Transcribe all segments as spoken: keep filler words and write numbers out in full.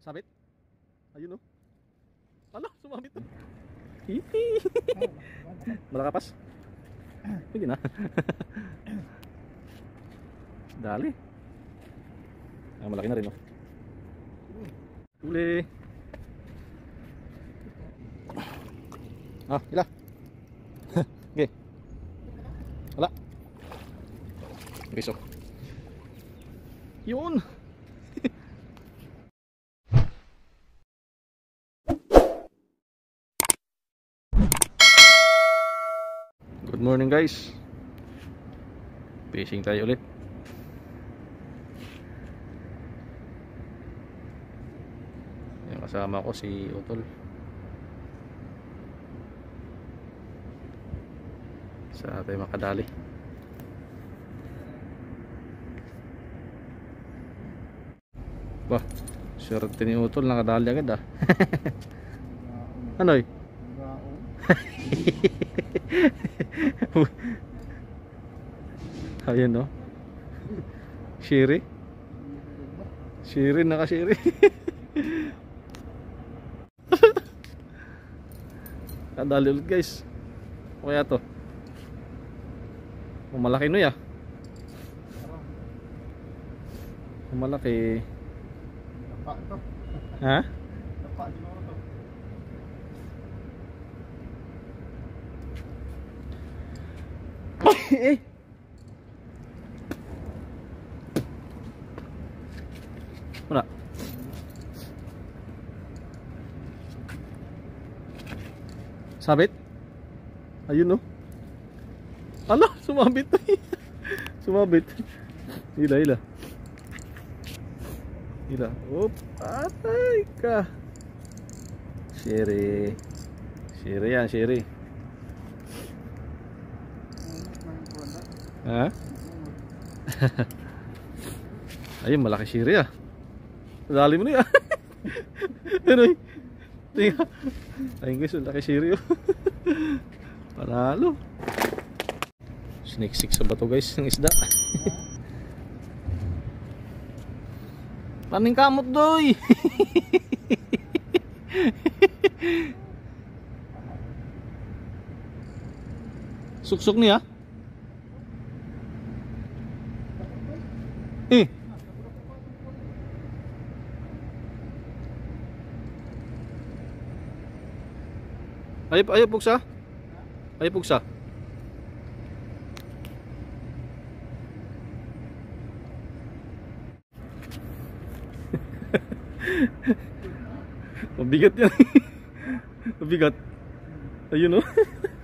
Sabit? Ayun o. Ano? Sumabit na. Malakapas? Pwede na. Dali. Ah, malaki na rin o. Uli. Ah, ila. Okay. Wala. Okay, so. Yun. Good morning guys. Fishing tayo ulit. Yung kasama ko si Utol. Sa tayo makadali. Bah, swerte ni Utol, nakadali agad ah. Ano eh? Ayan no. Shiri. Shiri, naka-shiri. Kadali ulit guys. O kaya to? Malaki no ya. Malaki. Ha? Eh. Wala. Sabit? Ayun no. Ala, sumabit. Sumabit. Ila, ila. Ila. Op, atay ka. Shiri. Shiri yan, shiri. Ha? Ayun, malaki shiri ah. Dali mo na yan. Ano eh? Tingnan. Ayun guys, malaki shiri oh. Panalo. Siniksik sa bato guys ng isda. Paning kamot doy. Suksok niya. Eh. Ay ay pugsa. Ay pugsa. Mabigat yan. Mabigat. Ayun oh.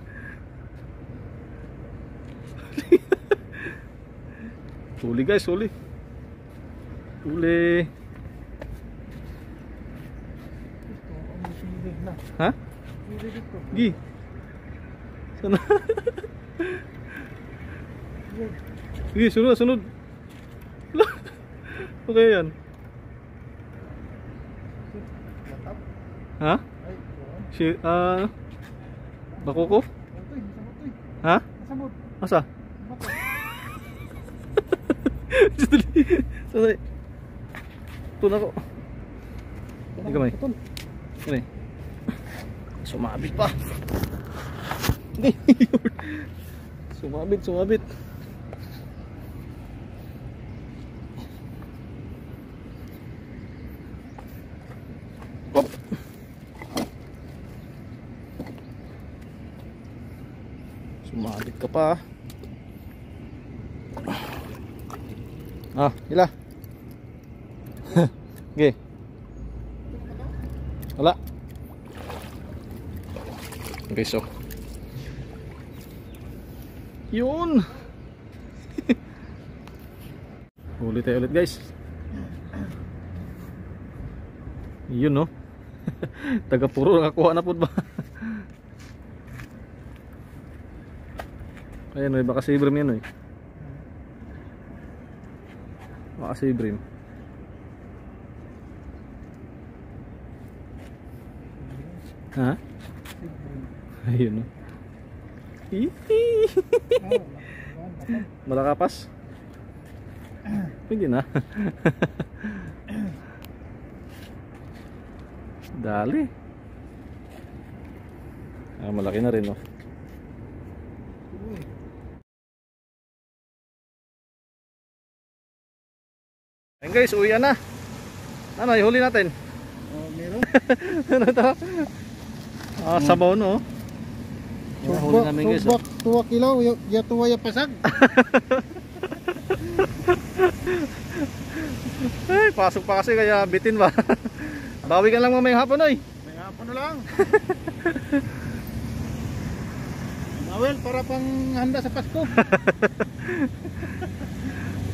Huli guys, huli. Huli. Ha? Gi. Sana. Gi, sunod, sunod. Okay yan. Ha? Si, ah, uh, bakoko? Ha? Asa? Sanay. Tun ako. Hindi kamay. Ini. Sumabit pa. Hindi. Sumabit, sumabit. Hop. Sumabit ka pa. Ah, ila. Okay. Wala. Okay, so. Yun. Ulit tayo ulit guys. Yun no. Taga puro nakakuha na po ba? Ayan o, baka sibrim yan o eh. Baka sibrim. Ha? Ayun o. Malakapas? Pwede na. Dali. Ah, malaki na rin, oh. Ayun guys, uwi na. Ano, ihuli natin? Oh, meron. Ano ito? Ah, sabaw, no? Yung huli namin guys, oh. Subak, tuwa kilaw, ya- ya tuwa ya pasag. Ay, pasok pa kasi kaya bitin ba? Bawi ka lang mamayang hapon, oy. May hapon na lang. Nawel, para pang handa sa Pasko.